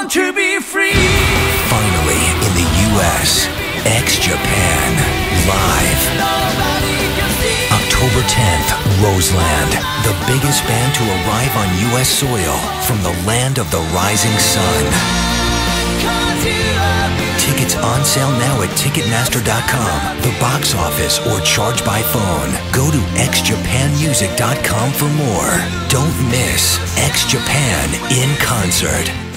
to be free. Finally, in the US, X Japan, live. October 10th, Roseland, the biggest band to arrive on US soil from the land of the rising sun. Tickets on sale now at Ticketmaster.com, the box office, or charge by phone. Go to xjapanmusic.com for more. Don't miss X Japan in concert.